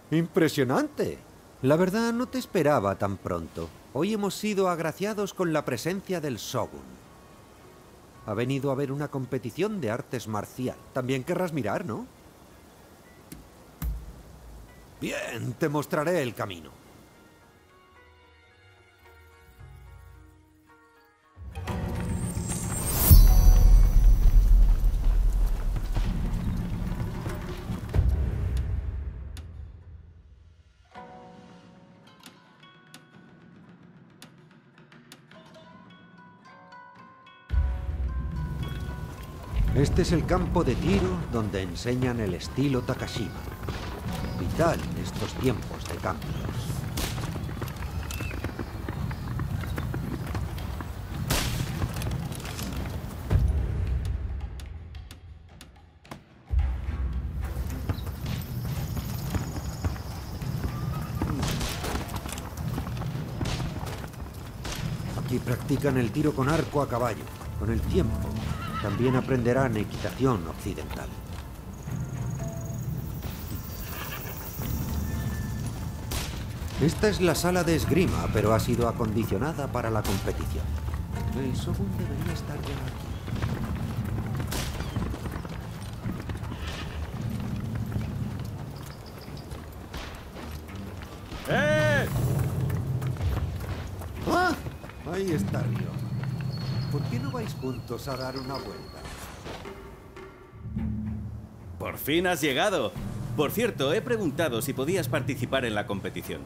Impresionante. La verdad, no te esperaba tan pronto. Hoy hemos sido agraciados con la presencia del Shogun. Ha venido a ver una competición de artes marcial. También querrás mirar, ¿no? Bien, te mostraré el camino. Este es el campo de tiro donde enseñan el estilo Takashima. Vital en estos tiempos de cambios. Aquí practican el tiro con arco a caballo. Con el tiempo, también aprenderán equitación occidental. Esta es la sala de esgrima, pero ha sido acondicionada para la competición. El Shogun debería estar ya aquí. ¡Eh! ¡Ah! Ahí está Ryo. ¿Por qué no vais juntos a dar una vuelta? Por fin has llegado. Por cierto, he preguntado si podías participar en la competición.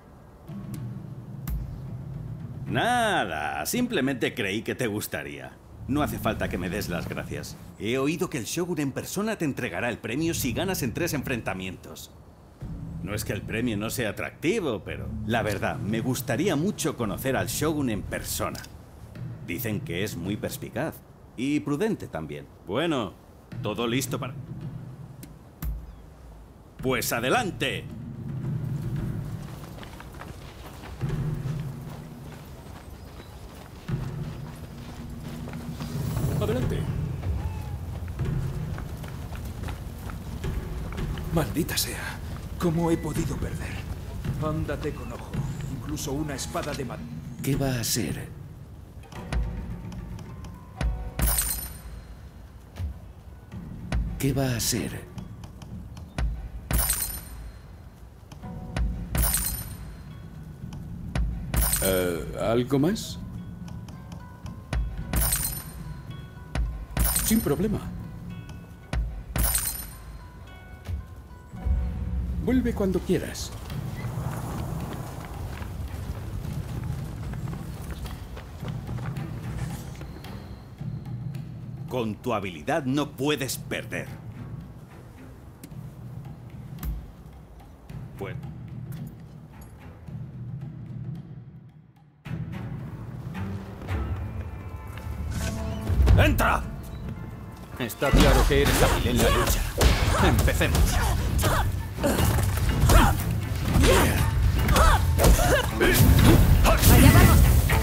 Nada, simplemente creí que te gustaría. No hace falta que me des las gracias. He oído que el Shogun en persona te entregará el premio si ganas en 3 enfrentamientos. No es que el premio no sea atractivo, pero la verdad, me gustaría mucho conocer al Shogun en persona. Dicen que es muy perspicaz y prudente también. Bueno, todo listo para... ¡Pues adelante! Adelante. Maldita sea. ¿Cómo he podido perder? Ándate con ojo. Incluso una espada de madera. ¿Qué va a ser? ¿Qué va a ser? ¿Algo más? Sin problema. Vuelve cuando quieras. Con tu habilidad no puedes perder. Pues... ¡Entra! Está claro que eres hábil en la lucha. Empecemos. ¡Allá vamos!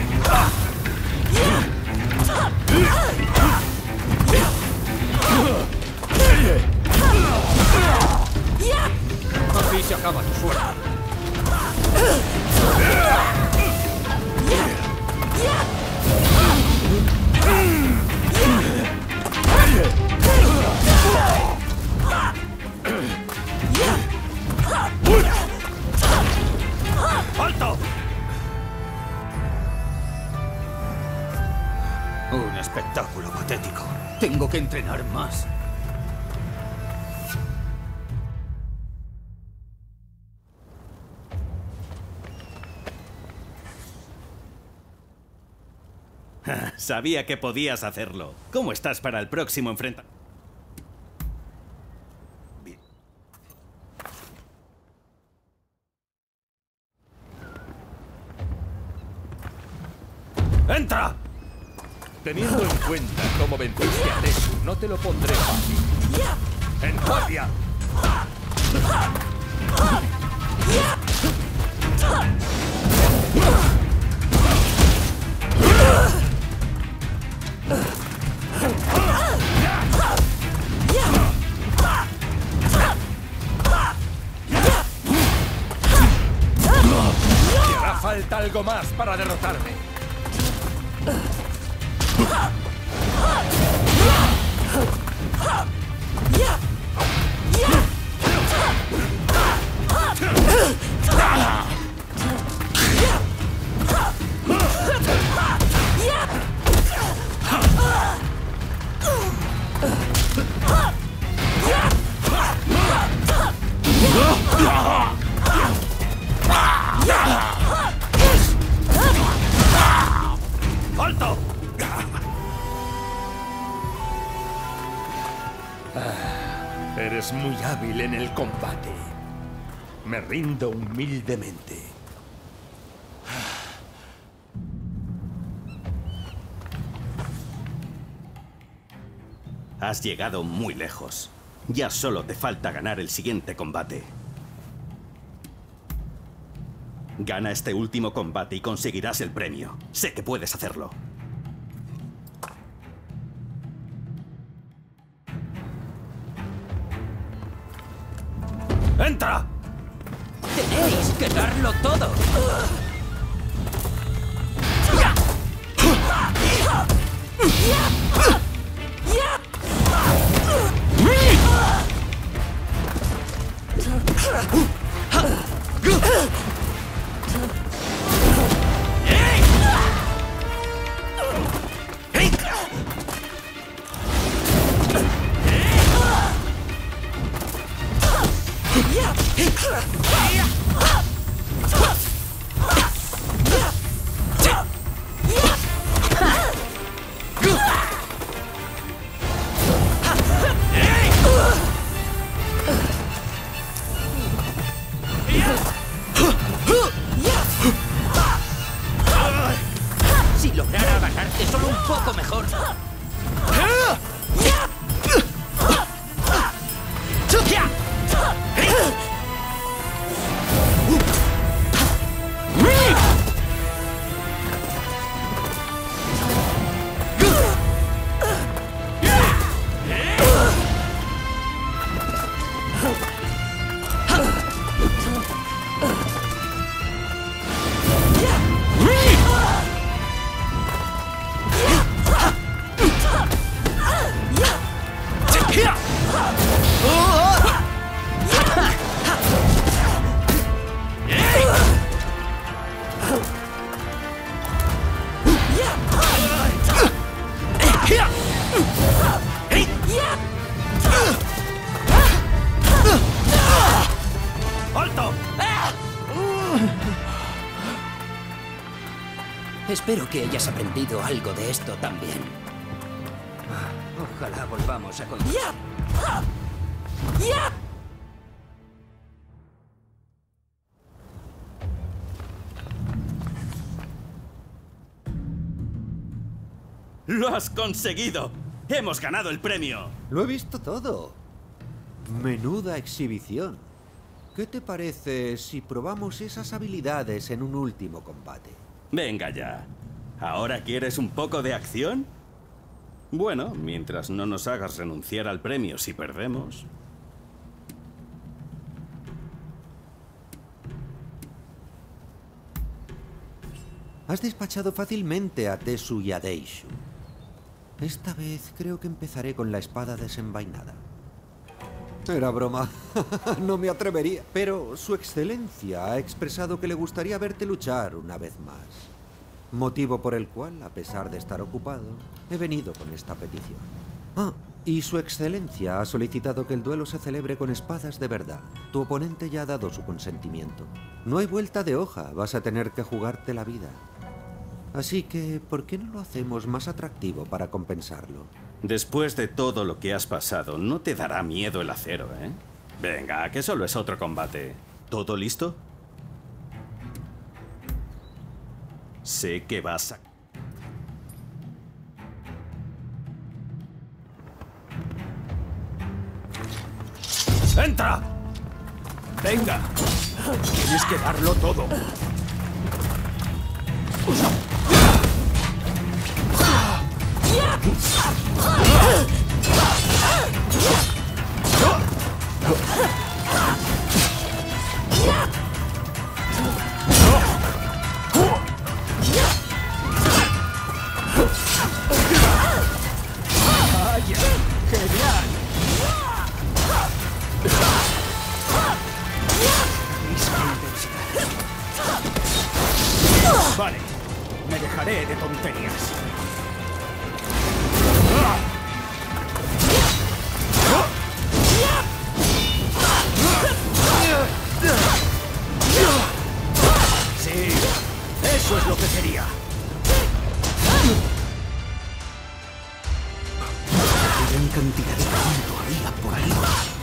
Así se acaba tu suerte. ¡Alto! Un espectáculo patético. Tengo que entrenar más. Sabía que podías hacerlo. ¿Cómo estás para el próximo enfrentamiento? Bien. ¡Entra! Teniendo en cuenta cómo venciste a Desu, no te lo pondré fácil. ¡En guardia! falta algo más para derrotarme. ¡Alto! Eres muy hábil en el combate. Me rindo humildemente. Has llegado muy lejos. Ya solo te falta ganar el siguiente combate. Gana este último combate y conseguirás el premio. Sé que puedes hacerlo. ¡Entra! ¡Tenéis que darlo todo! Si lograra ganarte solo un poco mejor. Espero que hayas aprendido algo de esto también. Ojalá volvamos a continuar. ¡Lo has conseguido! ¡Hemos ganado el premio! Lo he visto todo. Menuda exhibición. ¿Qué te parece si probamos esas habilidades en un último combate? Venga ya. ¿Ahora quieres un poco de acción? Bueno, mientras no nos hagas renunciar al premio si perdemos. Has despachado fácilmente a Tesu y a Deishu. Esta vez creo que empezaré con la espada desenvainada. Era broma. No me atrevería. Pero su excelencia ha expresado que le gustaría verte luchar una vez más. Motivo por el cual, a pesar de estar ocupado, he venido con esta petición. Y su excelencia ha solicitado que el duelo se celebre con espadas de verdad. Tu oponente ya ha dado su consentimiento. No hay vuelta de hoja, vas a tener que jugarte la vida. Así que, ¿por qué no lo hacemos más atractivo para compensarlo? Después de todo lo que has pasado, no te dará miedo el acero, ¿eh? Venga, que solo es otro combate. ¿Todo listo? Sé que vas a... ¡Entra! ¡Venga! Tienes que darlo todo. hartaré de tonterías. Sí, eso es lo que quería. Qué gran cantidad de talento había por ahí.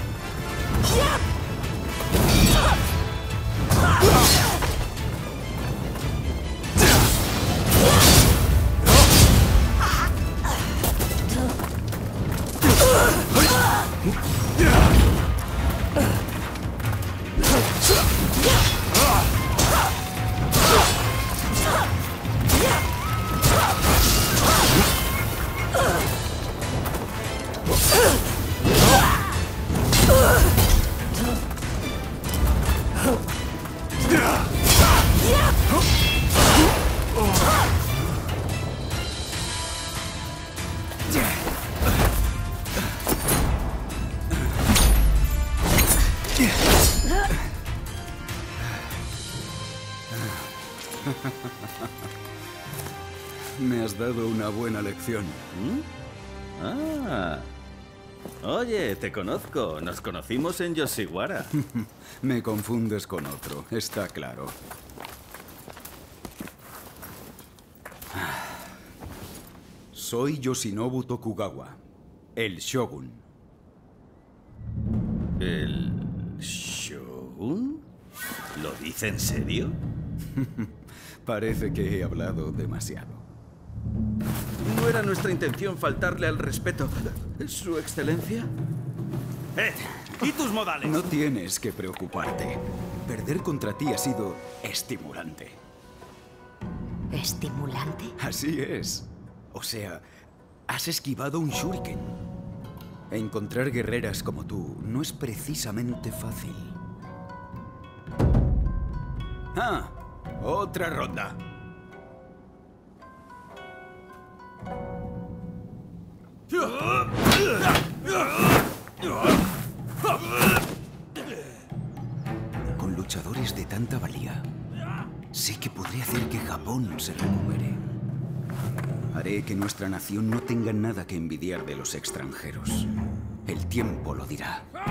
Me has dado una buena lección. Ah. Oye, te conozco. Nos conocimos en Yoshiwara. Me confundes con otro, está claro. Soy Yoshinobu Tokugawa, el Shogun. ¿El Shogun? ¿Lo dice en serio? Parece que he hablado demasiado. No era nuestra intención faltarle al respeto. ¿Su excelencia? ¿Y tus modales? No tienes que preocuparte. Perder contra ti ha sido estimulante. ¿Estimulante? Así es. O sea, has esquivado un shuriken. Encontrar guerreras como tú no es precisamente fácil. Ah, otra ronda. Con luchadores de tanta valía, sé que podré hacer que Japón se recupere. Haré que nuestra nación no tenga nada que envidiar de los extranjeros. El tiempo lo dirá.